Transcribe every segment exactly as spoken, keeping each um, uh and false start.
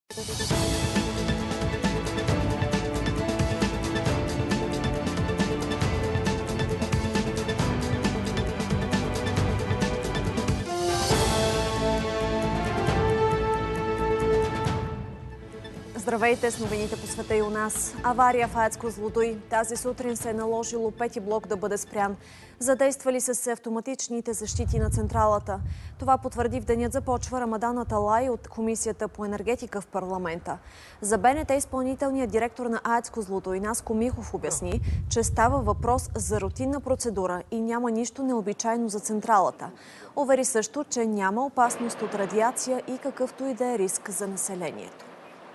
Здравейте с новините по света и у нас. Авария в АЕЦ Козлодуй. Тази сутрин се е наложило пети блок да бъде спрян. Задействали са се автоматичните защити на централата. Това потвърди в денят започва Рамадан Аталай от Комисията по енергетика в парламента. За БНТ изпълнителният директор на АЕЦ Козлодуй Наско Михов обясни, че става въпрос за рутинна процедура и няма нищо необичайно за централата. Увери също, че няма опасност от радиация и какъвто и да е риск за населението.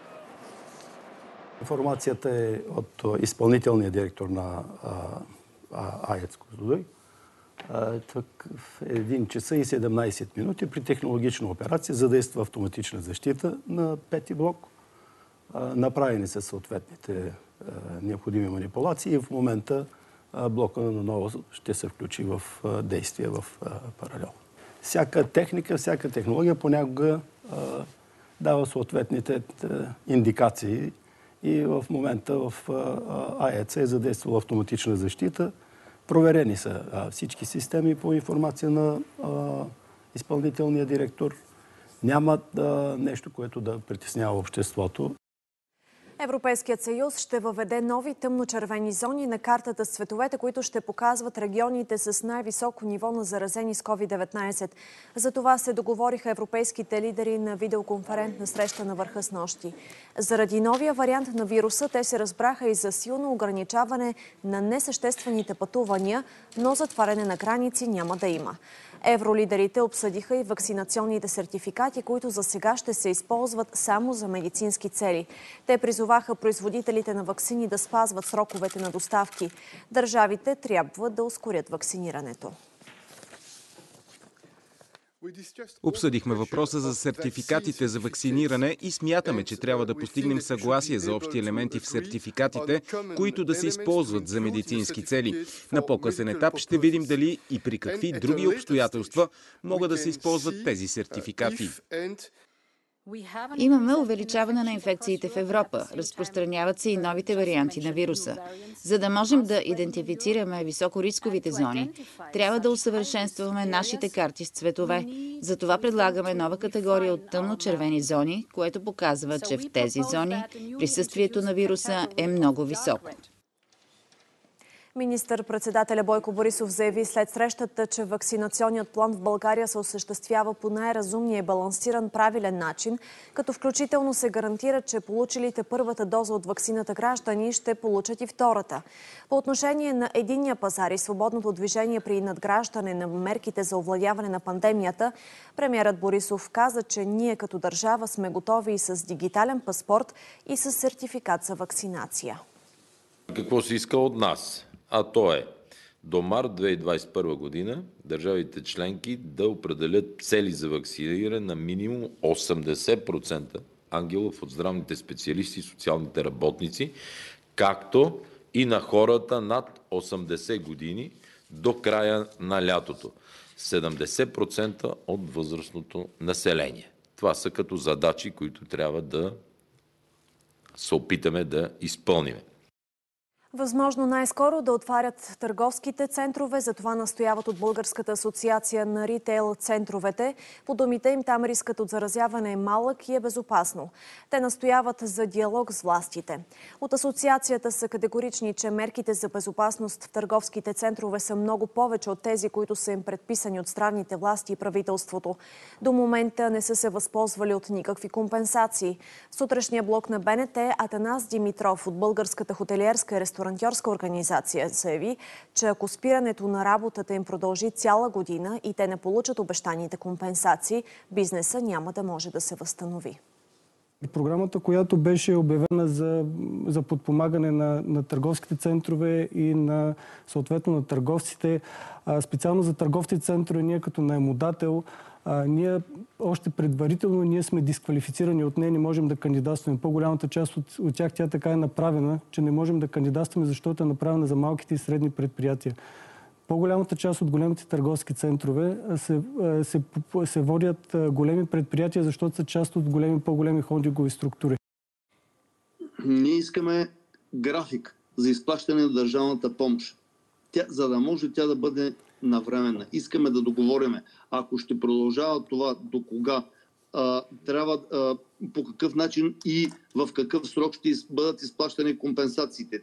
Информацията е от изпълнителния директор на АЕЦ Козлодуй. В един часа и седемнайсет минути при технологична операция задейства автоматична защита на пети блок. Направени са съответните необходими манипулации и в момента блока наново ще се включи в действие в паралел. Всяка техника, всяка технология понякога дава съответните индикации. И в момента в АЕЦ е задействала автоматична защита. Проверени са всички системи по информация на изпълнителния директор. Няма нещо, което да притеснява обществото. Европейският съюз ще въведе нови тъмночервени зони на картата с цветовете, които ще показват регионите с най-високо ниво на заразени с ковид деветнайсет. За това се договориха европейските лидери на видеоконферентна среща на върха снощи. Заради новия вариант на вируса те се разбраха и за силно ограничаване на несъществените пътувания, но затваряне на граници няма да има. Евролидерите обсъдиха и вакцинационните сертификати, които за сега ще се използват само за медицински цели. Те призоваха производителите на ваксини да спазват сроковете на доставки. Държавите трябва да ускорят вакцинирането. Обсъдихме въпроса за сертификатите за вакциниране и смятаме, че трябва да постигнем съгласие за общи елементи в сертификатите, които да се използват за медицински цели. На по-късен етап ще видим дали и при какви други обстоятелства могат да се използват тези сертификати. Имаме увеличаване на инфекциите в Европа. Разпространяват се и новите варианти на вируса. За да можем да идентифицираме високорисковите зони, трябва да усъвършенстваме нашите карти с цветове. Затова предлагаме нова категория от тъмно-червени зони, което показва, че в тези зони присъствието на вируса е много високо. Министър-председателя Бойко Борисов заяви след срещата, че вакцинационният план в България се осъществява по най-разумния и балансиран правилен начин, като включително се гарантира, че получилите първата доза от ваксината граждани ще получат и втората. По отношение на единния пазар и свободното движение при надграждане на мерките за овладяване на пандемията, премиерът Борисов каза, че ние като държава сме готови и с дигитален паспорт и с сертификат за вакцинация. Какво се иска от нас? А то е до март две хиляди двадесет и първа година държавите членки да определят цели за вакциниране на минимум осемдесет процента ангелов от здравните специалисти и социалните работници, както и на хората над осемдесет години до края на лятото. седемдесет процента от възрастното население. Това са като задачи, които трябва да се опитаме да изпълним. Възможно най-скоро да отварят търговските центрове, за това настояват от Българската асоциация на ритейл центровете. По думите им там рискът от заразяване е малък и е безопасно. Те настояват за диалог с властите. От асоциацията са категорични, че мерките за безопасност в търговските центрове са много повече от тези, които са им предписани от здравните власти и правителството. До момента не са се възползвали от никакви компенсации. В сутрешния блок на БНТ Атанас Димитров от Българската хотелиерска и ресторантьорска организация заяви, че ако спирането на работата им продължи цяла година и те не получат обещаните компенсации, бизнеса няма да може да се възстанови. Програмата, която беше обявена за, за подпомагане на, на търговските центрове и на, съответно на търговците, специално за търговските центрове, ние като наемодател, А, ние още предварително ние сме дисквалифицирани от нея, не можем да кандидатстваме. По-голямата част от, от тях тя така е направена, че не можем да кандидатстваме, защото е направена за малките и средни предприятия. по-голямата част от големите търговски центрове се, се, се водят големи предприятия, защото са част от големи, по-големи холдингови структури. Ние искаме график за изплащане на държавната помощ, тя, за да може тя да бъде навременна. Искаме да договориме. Ако ще продължава това до кога, а, трябва а, по какъв начин и в какъв срок ще бъдат изплащани компенсациите.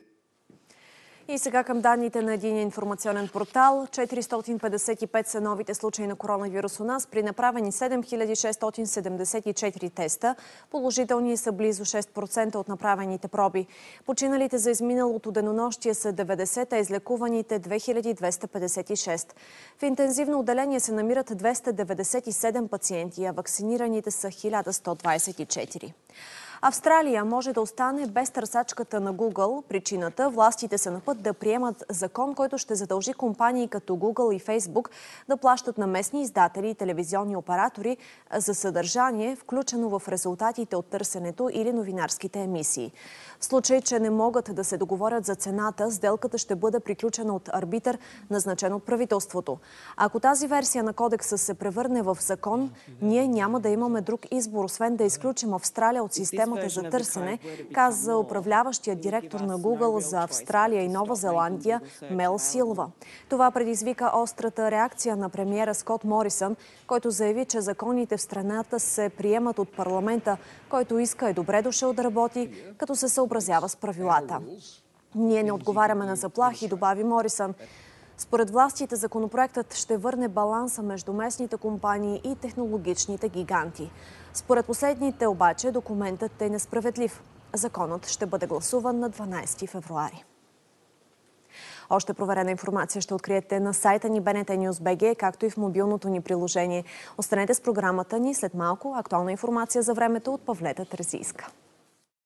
И сега към данните на един информационен портал. четиристотин петдесет и пет са новите случаи на коронавирус у нас при направени седем хиляди шестстотин седемдесет и четири теста. Положителни са близо шест процента от направените проби. Починалите за изминалото денонощие са деветдесет, а излекуваните две хиляди двеста петдесет и шест. В интензивно отделение се намират двеста деветдесет и седем пациенти, а вакцинираните са хиляда сто двадесет и четири. Австралия може да остане без търсачката на Google. Причината – властите са на път да приемат закон, който ще задължи компании като Google и Facebook да плащат на местни издатели и телевизионни оператори за съдържание, включено в резултатите от търсенето или новинарските емисии. В случай, че не могат да се договорят за цената, сделката ще бъде приключена от арбитър, назначен от правителството. Ако тази версия на кодекса се превърне в закон, ние няма да имаме друг избор, освен да изключим Австралия от системата за търсене, каза управляващия директор на Google за Австралия и Нова Зеландия Мел Силва. Това предизвика острата реакция на премиера Скот Морисън, който заяви, че законите в страната се приемат от парламента, който иска е добре дошъл да работи, като се съобразява с правилата. Ние не отговаряме на заплахи, добави Морисън. Според властите, законопроектът ще върне баланса между местните компании и технологичните гиганти. Според последните обаче, документът е несправедлив. Законът ще бъде гласуван на дванадесети февруари. Още проверена информация ще откриете на сайта ни би ен те нюз точка би джи, както и в мобилното ни приложение. Останете с програмата ни, след малко актуална информация за времето от Павлета Терзийска.